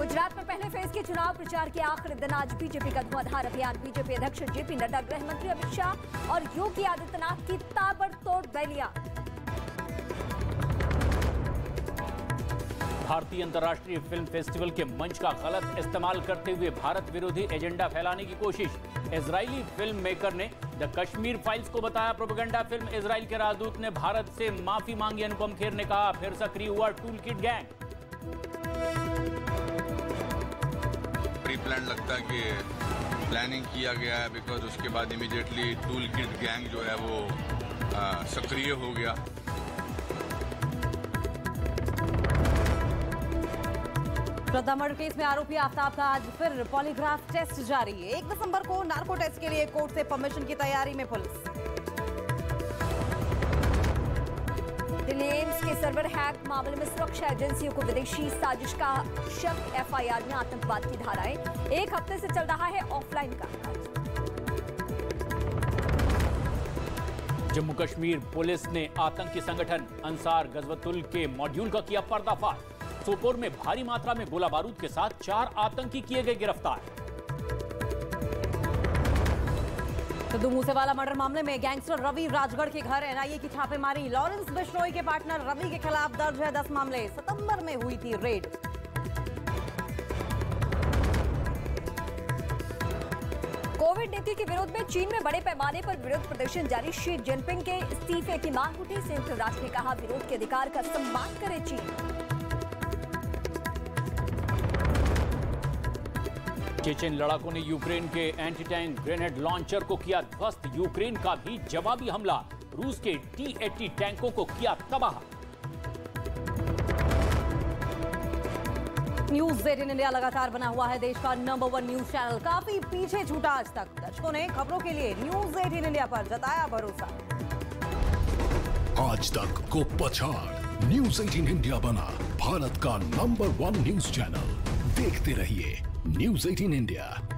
गुजरात में पहले फेज के चुनाव प्रचार के आखिरी दिन आज बीजेपी का धुआंधार अभियान। बीजेपी अध्यक्ष जेपी नड्डा, गृह मंत्री अमित शाह और योगी आदित्यनाथ की ताबड़तोड़ रैलियां। भारतीय अंतर्राष्ट्रीय फिल्म फेस्टिवल के मंच का गलत इस्तेमाल करते हुए भारत विरोधी एजेंडा फैलाने की कोशिश। इजरायली फिल्म मेकर ने द कश्मीर फाइल्स को बताया प्रोपेगेंडा फिल्म। इजराइल के राजदूत ने भारत से माफी मांगी। अनुपम खेर ने कहा फिर सक्रिय हुआ tool kit gang. Pre plan लगता कि प्लानिंग किया गया है, बिकॉज उसके बाद इमीडिएटली टूल किट गैंग जो है वो सक्रिय हो गया। श्रद्धा मर्डर केस में आरोपी आफ्ताब का आज फिर पॉलीग्राफ टेस्ट जारी। 1 दिसंबर को नार्को टेस्ट के लिए कोर्ट से परमिशन की तैयारी में पुलिस। दिल्ली एम्स के सर्वर हैक मामले में सुरक्षा एजेंसियों को विदेशी साजिश का शक। एफआईआर में आतंकवाद की धाराएं। 1 हफ्ते से चल रहा है ऑफलाइन कामकाज। जम्मू कश्मीर पुलिस ने आतंकी संगठन अंसार गजवतुल के मॉड्यूल का किया पर्दाफाश। सोपोर में भारी मात्रा में गोला बारूद के साथ 4 आतंकी किए गए गिरफ्तार। सिद्धू मूसेवाला मर्डर मामले में गैंगस्टर रवि राजगढ़ के घर एनआईए की छापेमारी। लॉरेंस बिश्नोई के पार्टनर रवि के खिलाफ दर्ज है 10 मामले। सितंबर में हुई थी रेड। कोविड नीति के विरोध में चीन में बड़े पैमाने पर विरोध प्रदर्शन जारी। शी जिनपिंग के इस्तीफे की मांग उठी। संयुक्त राष्ट्र ने कहा विरोध के अधिकार का सम्मान करे चीन। चेचेन लड़ाकों ने यूक्रेन के एंटी टैंक ग्रेनेड लॉन्चर को किया ध्वस्त। यूक्रेन का भी जवाबी हमला। रूस के T-80 टैंकों को किया तबाह। न्यूज 18 इंडिया लगातार बना हुआ है देश का नंबर 1 न्यूज चैनल। काफी पीछे छूटा आज तक। दर्शकों ने खबरों के लिए न्यूज 18 इंडिया पर जताया भरोसा। आज तक को पछाड़ न्यूज 18 इंडिया बना भारत का नंबर 1 न्यूज चैनल। देखते रहिए न्यूज 18 इंडिया।